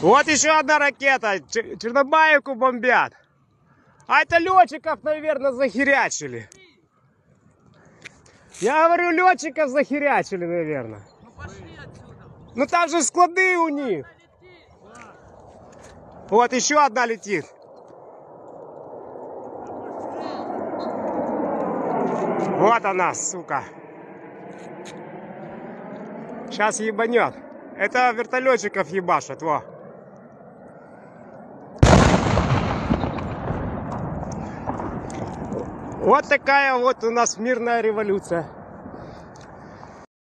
Вот еще одна ракета. Чернобаевку бомбят. А это летчиков, наверное, захерячили. Я говорю, летчиков захерячили, наверное. Ну пошли отсюда. Ну там же склады у них. Вот еще одна летит. Вот она, сука. Сейчас ебанет. Это вертолетчиков ебашат, во. Вот такая вот у нас мирная революция.